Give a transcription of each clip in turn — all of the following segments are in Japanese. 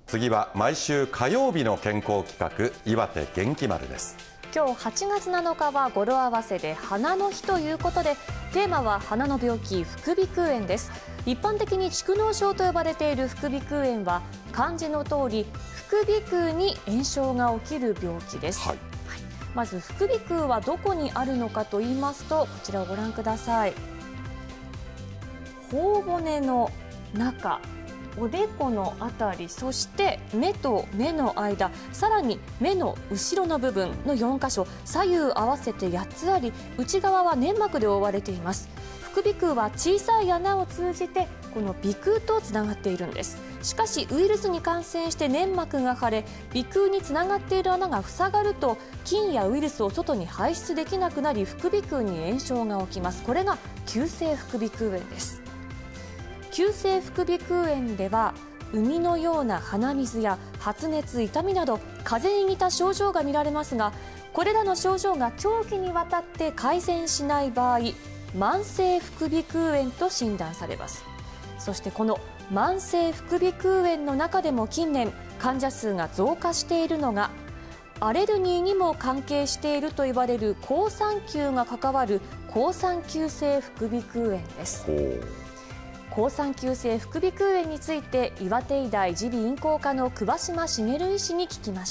次は毎週火曜日の健康企画、岩手元気丸です。 今日8月7日は語呂合わせで鼻の日ということで、テーマは鼻の病気、副鼻腔炎です。一般的に蓄膿症と呼ばれている副鼻腔炎は、漢字の通り副鼻腔に炎症が起きる病気です。まず副鼻腔はどこにあるのかと言いますと、こちらをご覧ください。頬骨の中、おでこのあたり、そして目と目の間、さらに目の後ろの部分の4箇所、左右合わせて8つあり、内側は粘膜で覆われています。副鼻腔は小さい穴を通じてこの鼻腔とつながっているんです。しかしウイルスに感染して粘膜が腫れ、鼻腔につながっている穴が塞がると、菌やウイルスを外に排出できなくなり、副鼻腔に炎症が起きます。これが急性副鼻腔炎です。急性副鼻腔炎では、海のような鼻水や発熱、痛みなど風邪に似た症状が見られますが、これらの症状が長期にわたって改善しない場合、慢性副鼻腔炎と診断されます。そしてこの慢性副鼻腔炎の中でも近年患者数が増加しているのが、アレルギーにも関係していると言われる好酸球が関わる好酸球性副鼻腔炎です。好酸球性副鼻腔炎について、岩手医大耳鼻咽喉科の桑島茂医師に聞きました。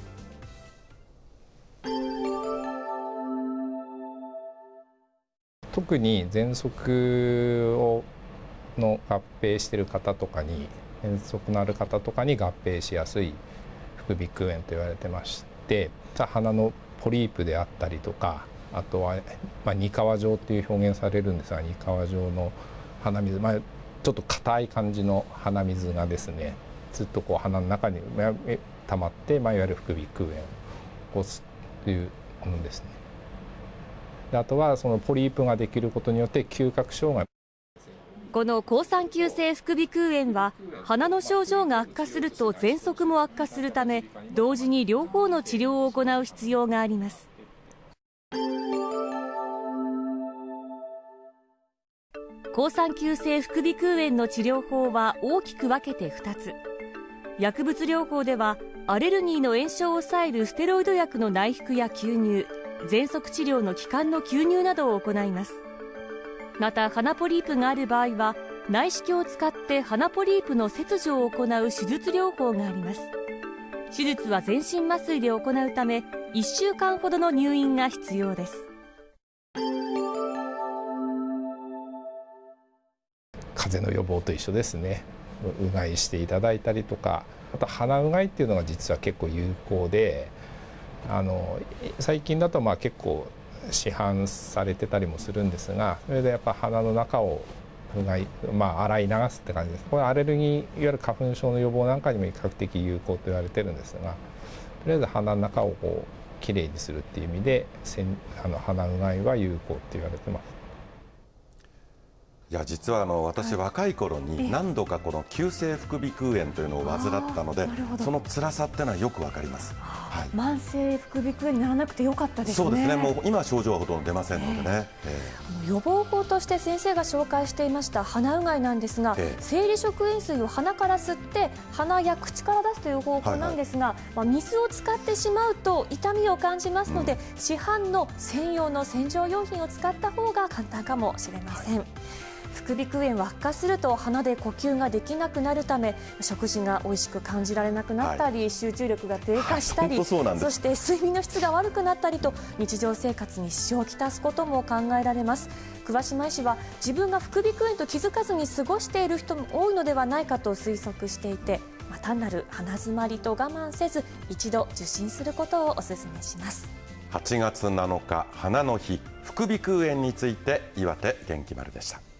特に喘息の合併している方とかに、喘息のある方とかに合併しやすい副鼻腔炎と言われてまして、鼻のポリープであったりとか、あとは、二川状っていう表現されるんですが、二川状の鼻水、ちょっと硬い感じの鼻水がですね、ずっとこう鼻の中に溜まって、いわゆる副鼻腔炎を起こすというものですね。で、あとはそのポリープができることによって嗅覚障害。 この好酸球性副鼻腔炎は、鼻の症状が悪化すると喘息も悪化するため、同時に両方の治療を行う必要があります。好酸球性副鼻腔炎の治療法は大きく分けて2つ。薬物療法では、アレルギーの炎症を抑えるステロイド薬の内服や吸入、喘息治療の気管の吸入などを行います。また鼻ポリープがある場合は、内視鏡を使って鼻ポリープの切除を行う手術療法があります。手術は全身麻酔で行うため、1週間ほどの入院が必要です。 風邪の予防と一緒ですね。うがいしていただいたりとか、あと鼻うがいっていうのが実は結構有効で、最近だと結構市販されてたりもするんですが、それでやっぱ鼻の中をうがい、洗い流すって感じです。これアレルギー、いわゆる花粉症の予防なんかにも比較的有効と言われてるんですが、とりあえず鼻の中をこうきれいにするっていう意味で、鼻うがいは有効って言われてます。 いや、実は私、若い頃に何度かこの急性副鼻腔炎というのを患ったので、その辛さっていうのはよくわかります。 慢性副鼻腔炎にならなくてよかったですね。 そうですね。もう今症状はほとんど出ませんのでね。 予防法として先生が紹介していました鼻うがいなんですが、生理食塩水を鼻から吸って鼻や口から出すという方法なんですが、水を使ってしまうと痛みを感じますので、市販の専用の洗浄用品を使った方が簡単かもしれません。副鼻腔炎は悪化すると鼻で呼吸ができなくなるため、食事が美味しく感じられなくなったり、集中力が低下したり、そして睡眠の質が悪くなったりと、日常生活に支障をきたすことも考えられます。桑島医師は、自分が副鼻腔炎と気づかずに過ごしている人も多いのではないかと推測していて、単なる鼻づまりと我慢せず、一度受診することをお勧めします。 8月7日、鼻の日、副鼻腔炎について岩手元気丸でした。